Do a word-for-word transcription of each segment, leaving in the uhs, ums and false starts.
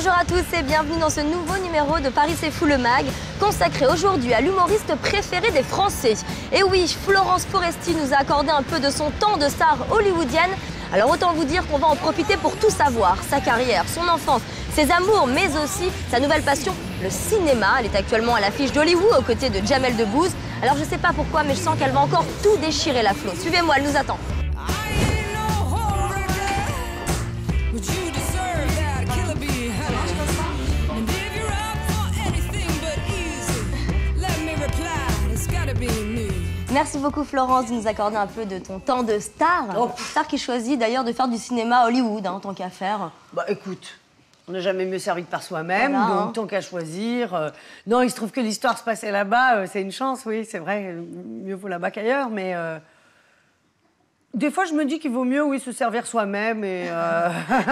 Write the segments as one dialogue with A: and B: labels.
A: Bonjour à tous et bienvenue dans ce nouveau numéro de Paris c'est fou le mag, consacré aujourd'hui à l'humoriste préféré des Français. Et oui, Florence Foresti nous a accordé un peu de son temps de star hollywoodienne. Alors autant vous dire qu'on va en profiter pour tout savoir, sa carrière, son enfance, ses amours, mais aussi sa nouvelle passion, le cinéma. Elle est actuellement à l'affiche d'Hollywood aux côtés de Jamel Debbouze. Alors je sais pas pourquoi, mais je sens qu'elle va encore tout déchirer la Flo. Suivez-moi, elle nous attend. Merci beaucoup Florence de nous accorder un peu de ton temps de star. Oh. Star qui choisit d'ailleurs de faire du cinéma à Hollywood, hein, en tant qu'affaire.
B: Bah écoute, on n'a jamais mieux servi que par soi-même,
A: voilà,
B: donc
A: hein.
B: Tant qu'à choisir. Euh... Non, il se trouve que l'histoire se passait là-bas, euh, c'est une chance, oui, c'est vrai, mieux vaut là-bas qu'ailleurs, mais... Euh... Des fois, je me dis qu'il vaut mieux, oui, se servir soi-même et, euh...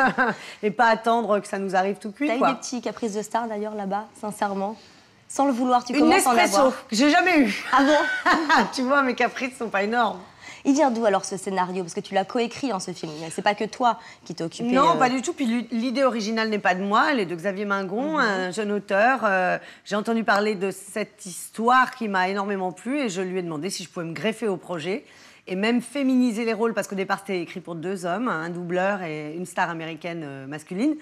B: et pas attendre que ça nous arrive tout cuit.
A: T'as eu des petits caprices de star d'ailleurs là-bas, sincèrement? Sans le vouloir, tu
B: Une
A: commences à en
B: Nespresso,
A: avoir.
B: que j'ai jamais eu.
A: Ah bon?
B: Tu vois, mes caprices sont pas énormes.
A: Il vient d'où alors ce scénario? Parce que tu l'as coécrit en ce film. C'est pas que toi qui t'es occupé.
B: Non,
A: euh...
B: pas du tout. Puis l'idée originale n'est pas de moi, elle est de Xavier Mingon, mm-hmm. un jeune auteur. Euh, j'ai entendu parler de cette histoire qui m'a énormément plu et je lui ai demandé si je pouvais me greffer au projet et même féminiser les rôles parce qu'au départ c'était écrit pour deux hommes, un doubleur et une star américaine euh, masculine.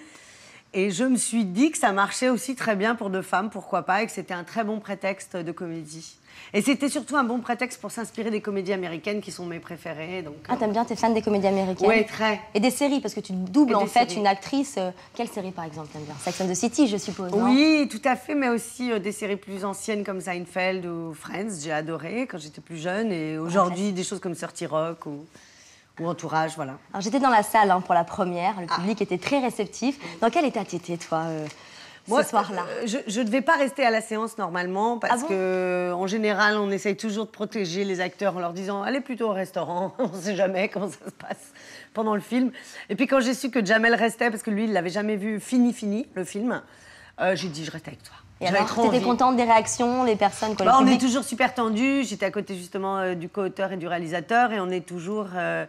B: Et je me suis dit que ça marchait aussi très bien pour deux femmes, pourquoi pas, et que c'était un très bon prétexte de comédie. Et c'était surtout un bon prétexte pour s'inspirer des comédies américaines qui sont mes préférées. Donc,
A: ah, t'aimes bien, t'es fan des comédies américaines?
B: Oui, très.
A: Et des séries, parce que tu doubles en fait
B: séries.
A: une actrice. Euh, quelle série par exemple t'aimes bien? Sex and the City, je suppose. Non?
B: Oui, tout à fait, mais aussi euh, des séries plus anciennes comme Seinfeld ou Friends, j'ai adoré quand j'étais plus jeune. Et aujourd'hui, des choses comme thirty Rock ou... ou Entourage, voilà.
A: Alors j'étais dans la salle hein, pour la première, le
B: ah.
A: public était très réceptif. Dans quel état t'étais, toi, euh,
B: Moi,
A: ce soir-là?
B: euh, Je ne devais pas rester à la séance normalement, parce ah bon que en général, on essaye toujours de protéger les acteurs en leur disant « Allez plutôt au restaurant, on ne sait jamais comment ça se passe pendant le film ». Et puis quand j'ai su que Jamel restait, parce que lui, il ne l'avait jamais vu fini, fini, le film, euh, j'ai dit « Je reste avec toi ».
A: Et alors, t'étais contente des réactions, les personnes quoi, bah,
B: On est toujours super tendus. J'étais à côté justement euh, du co-auteur et du réalisateur, et on est toujours... Euh,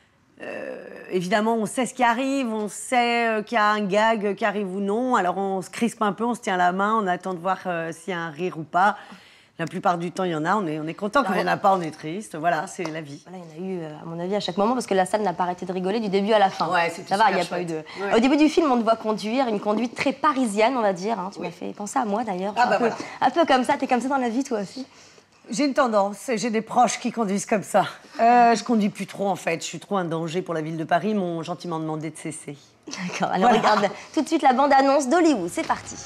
B: Euh, évidemment, on sait ce qui arrive, on sait euh, qu'il y a un gag qui arrive ou non. Alors on se crispe un peu, on se tient la main, on attend de voir euh, s'il y a un rire ou pas. La plupart du temps, il y en a, on est, on est content. Quand il n'y en a pas, on est triste. Voilà, c'est la vie.
A: Voilà, il y en a eu, à mon avis, à chaque moment, parce que la salle n'a pas arrêté de rigoler du début à la fin.
B: Ouais, c'est
A: ça va, il n'y a chouette. Pas eu de... Ouais. Au début du film, on te voit conduire, une conduite très parisienne, on va dire. Hein. Tu oui. m'as fait penser à moi, d'ailleurs.
B: Ah, bah
A: un,
B: voilà.
A: peu, un peu comme ça. T'es comme ça dans la vie, toi aussi?
B: J'ai une tendance, j'ai des proches qui conduisent comme ça. Euh, je conduis plus trop en fait, je suis trop un danger pour la ville de Paris, ils m'ont gentiment demandé de cesser.
A: D'accord, alors voilà. Regarde tout de suite la bande-annonce d'Hollywood, c'est parti.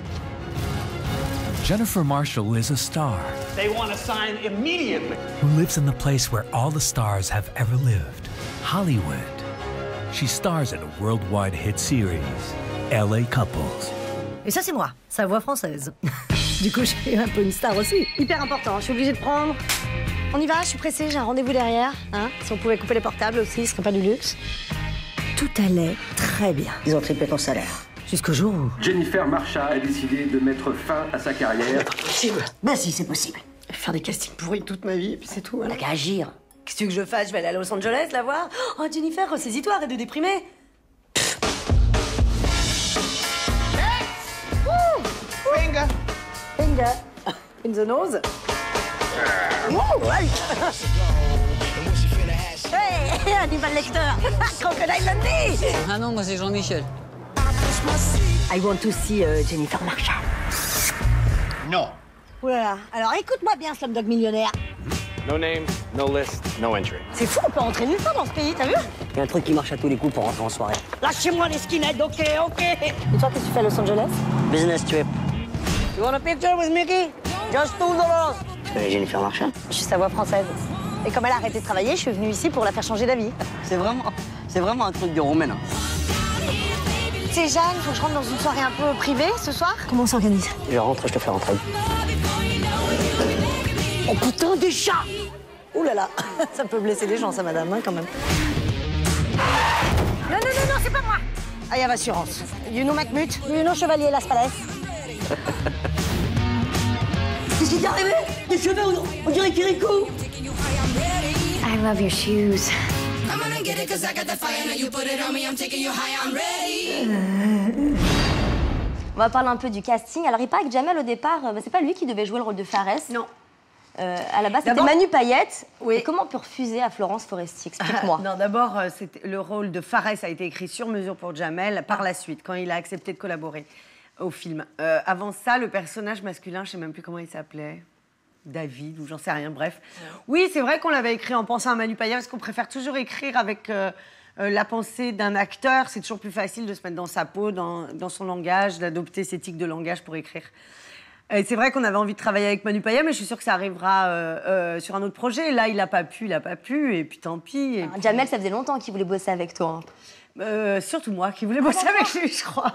C: Jennifer Marshall is a star.
D: They want to sign immediately.
C: Who lives in the place where all the stars have ever lived, Hollywood. She stars in a worldwide hit series, L A Couples.
E: Et ça c'est moi, sa voix française. Du coup, je suis un peu une star aussi. Hyper important, je suis obligée de prendre. On y va, je suis pressée, j'ai un rendez-vous derrière. Hein, si on pouvait couper les portables aussi, ce serait pas du luxe. Tout allait très bien.
F: Ils ont triplé ton salaire.
E: Jusqu'au jour où...
D: Jennifer Marshall a décidé de mettre fin à sa carrière.
F: C'est pas possible. Ben si, c'est possible.
E: Faire des castings pourris toute ma vie, et puis c'est tout.
F: On n'a qu'à agir.
E: Qu'est-ce que tu veux que je fasse? Je vais aller à Los Angeles la voir? Oh, Jennifer, ressaisis-toi, arrête de déprimer.
D: Finger.
E: Finger. In the nose. Oh, ouais. Hey, Hannibal Lecter. Crocodile Dundee.
G: Ah non, moi c'est Jean-Michel.
E: I want to see uh, Jennifer Marshall.
D: Non.
E: Voilà. Alors écoute-moi bien, Slumdog Millionnaire.
H: No name, no list, no entry.
E: C'est fou, on peut rentrer nulle part dans ce pays, t'as vu?
F: Il y a un truc qui marche à tous les coups pour rentrer en soirée.
E: Lâchez-moi les skinheads, ok, ok. Et toi, qu'est-ce que tu fais à Los Angeles?
F: Business trip.
E: You want a picture with Mickey? Just two dollars.
F: Tu connais Jennifer Marshall?
E: Je suis sa voix française. Et comme elle a arrêté de travailler, je suis venue ici pour la faire changer d'avis.
F: C'est vraiment, c'est vraiment un truc de romaine.
E: C'est Jeanne, faut que je rentre dans une soirée un peu privée ce soir. Comment on s'organise?
F: Je rentre, je te fais rentrer.
E: Oh putain, des chats! Ouh là là, ça peut blesser les gens, ça, madame, hein, quand même. Non, non, non, non, c'est pas moi! I have assurance. You know Macmut? You know Chevalier Las Palais?
F: Qu'est-ce qui t'est arrivé? Des cheveux, on dirait Kirikou!
E: I love your shoes.
A: On va parler un peu du casting. Alors, il paraît que Jamel, au départ, euh, bah, c'est pas lui qui devait jouer le rôle de Fares.
B: Non.
A: Euh, à la base, c'était
B: D'abord-
A: Manu Payette.
B: Oui.
A: Et comment on peut refuser à Florence Foresti? Explique-moi.
B: Non, d'abord, euh, c'était- le rôle de Fares a été écrit sur mesure pour Jamel par la suite, quand il a accepté de collaborer au film. Euh, avant ça, le personnage masculin, je ne sais même plus comment il s'appelait. David, ou j'en sais rien, bref. Oui, c'est vrai qu'on l'avait écrit en pensant à Manu Payette, parce qu'on préfère toujours écrire avec euh, euh, la pensée d'un acteur. C'est toujours plus facile de se mettre dans sa peau, dans, dans son langage, d'adopter ses tics de langage pour écrire. Et c'est vrai qu'on avait envie de travailler avec Manu Payette, mais je suis sûre que ça arrivera euh, euh, sur un autre projet. Là, il n'a pas pu, il n'a pas pu, et puis tant pis. Et
A: Alors,
B: puis-
A: Jamel, ça faisait longtemps qu'il voulait bosser avec toi. hein.
B: Euh, surtout moi qui voulais bosser avec lui, je crois.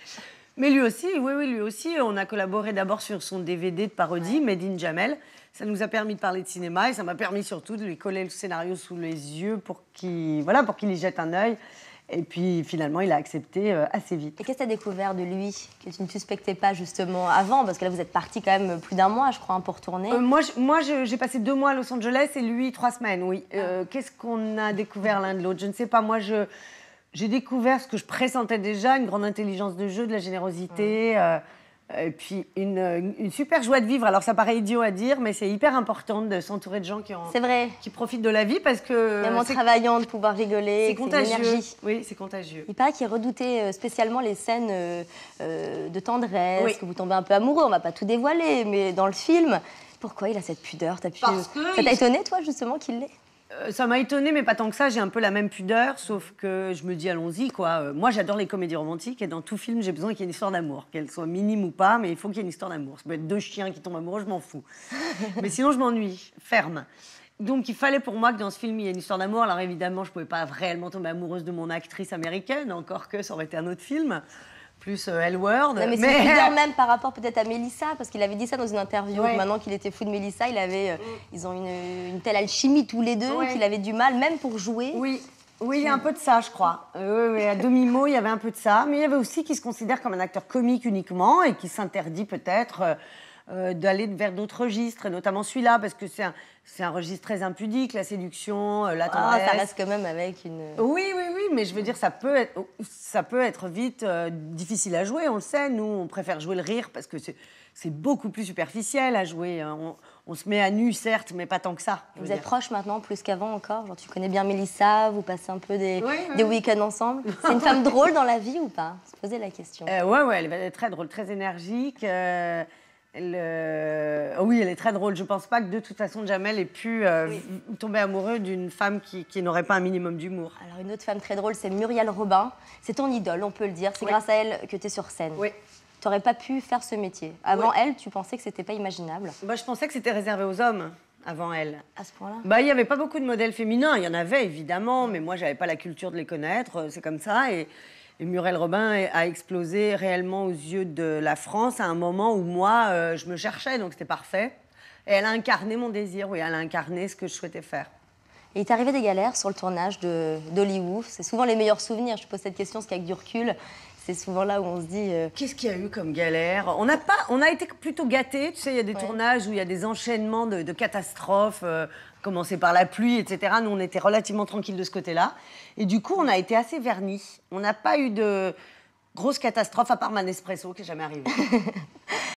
B: Mais lui aussi, oui, oui, lui aussi. On a collaboré d'abord sur son D V D de parodie, Made in Jamel. Ça nous a permis de parler de cinéma et ça m'a permis surtout de lui coller le scénario sous les yeux pour qu'il voilà, pour qu'il y jette un œil. Et puis finalement, il a accepté euh, assez vite.
A: Et qu'est-ce que tu as découvert de lui que tu ne suspectais pas justement avant? Parce que là, vous êtes partis quand même plus d'un mois, je crois, hein, pour tourner.
B: Euh, moi, je- moi je- j'ai passé deux mois à Los Angeles et lui, trois semaines, oui. Euh, Qu'est-ce qu'on a découvert l'un de l'autre? Je ne sais pas. Moi, je, j'ai découvert ce que je pressentais déjà, une grande intelligence de jeu, de la générosité, euh, et puis une, une- une super joie de vivre. Alors, ça paraît idiot à dire, mais c'est hyper important de s'entourer de gens qui, ont,
A: C'est vrai.
B: qui profitent de la vie parce que
A: Même en
B: c'est
A: travaillant, de pouvoir rigoler,
B: c'est
A: que une
B: contagieux.
A: énergie.
B: Oui, c'est contagieux.
A: Il paraît qu'il redoutait euh, spécialement les scènes euh, euh, de tendresse,
B: Oui.
A: que vous tombez un peu amoureux. On va pas tout dévoiler, mais dans le film, pourquoi il a cette pudeur? T'as pu...
B: Parce que
A: Ça t'a
B: il-
A: étonné, toi, justement, qu'il l'ait?
B: Euh, ça m'a étonnée, mais pas tant que ça. J'ai un peu la même pudeur, sauf que je me dis, allons-y, quoi. Euh, moi, j'adore les comédies romantiques, et dans tout film, j'ai besoin qu'il y ait une histoire d'amour. Qu'elle soit minime ou pas, mais il faut qu'il y ait une histoire d'amour. Ça peut être deux chiens qui tombent amoureux, je m'en fous. Mais sinon, je m'ennuie, ferme. Donc, il fallait pour moi que dans ce film, il y ait une histoire d'amour. Alors, évidemment, je ne pouvais pas réellement tomber amoureuse de mon actrice américaine, encore que ça aurait été un autre film, plus euh, L-Word.
A: Non, mais c'est une pudeur même par rapport peut-être à Mélissa, parce qu'il avait dit ça dans une interview.
B: Ouais.
A: que Maintenant qu'il était fou de Mélissa, il avait, euh, ils ont une, une telle alchimie tous les deux
B: Ouais.
A: qu'il avait du mal, même pour jouer.
B: Oui, oui, il y a un peu de ça, je crois. Euh, oui, oui, à demi-mot, il y avait un peu de ça. Mais il y avait aussi qui se considère comme un acteur comique uniquement et qui s'interdit peut-être euh, euh, d'aller vers d'autres registres, et notamment celui-là, parce que c'est un, c'est un registre très impudique, la séduction, euh, la
A: Ah,
B: tendresse.
A: ça reste quand même avec une...
B: Oui, oui, oui, mais je veux dire, ça peut être, ça peut être vite euh, difficile à jouer, on le sait. Nous, on préfère jouer le rire parce que c'est, c'est beaucoup plus superficiel à jouer. hein. On, on se met à nu, certes, mais pas tant que ça. je veux
A: Vous êtes
B: dire.
A: proches maintenant, plus qu'avant encore. Genre, tu connais bien Mélissa, vous passez un peu des,
B: Oui, oui.
A: des week-ends ensemble. C'est une femme drôle dans la vie ou pas? Se poser la question.
B: Euh, ouais, ouais, elle est très drôle, très énergique. euh, elle, euh, oh oui, elle est très drôle. Je pense pas que de toute façon, Jamel ait pu euh, v- tomber amoureux d'une femme qui, qui n'aurait pas un minimum d'humour.
A: Alors, une autre femme très drôle, c'est Muriel Robin. C'est ton idole, on peut le dire. C'est
B: Oui.
A: grâce à elle que tu es sur scène.
B: Oui.
A: Tu n'aurais pas pu faire ce métier. Avant
B: Oui.
A: elle, tu pensais que c'était pas imaginable.
B: Bah, je pensais que c'était réservé aux hommes avant elle.
A: À ce point-là.
B: Bah, il n'y avait pas beaucoup de modèles féminins. Il y en avait évidemment, mais moi, j'avais pas la culture de les connaître. euh, C'est comme ça. Et, et Muriel Robin a explosé réellement aux yeux de la France à un moment où moi, euh, je me cherchais, donc c'était parfait. Et elle a incarné mon désir. Oui, elle a incarné ce que je souhaitais faire.
A: Et il t'est arrivé des galères sur le tournage de d'Hollywood. C'est souvent les meilleurs souvenirs. Je te pose cette question parce qu'avec du recul, c'est souvent là où on se dit. euh,
B: Qu'est-ce qu'il y a eu comme galère? On n'a pas, on a été plutôt gâtés. Tu sais, il y a des
A: Ouais.
B: tournages où il y a des enchaînements de, de catastrophes, euh, commencer par la pluie, et cetera. Nous, on était relativement tranquilles de ce côté-là. Et du coup, on a été assez vernis. On n'a pas eu de grosses catastrophes, à part ma Nespresso, qui n'est jamais arrivée.